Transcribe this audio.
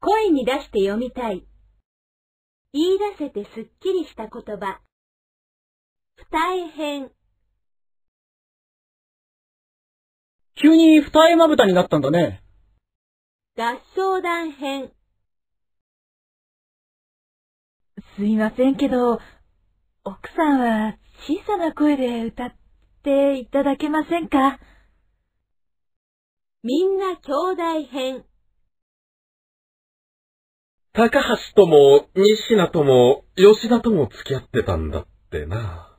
声に出して読みたい。言い出せてすっきりした言葉。二重編。 急に二重まぶたになったんだね。 合唱団編。 すいませんけど、奥さんは小さな声で歌っていただけませんか？ みんな兄弟編。 高橋とも、仁科とも、吉田とも付き合ってたんだってな。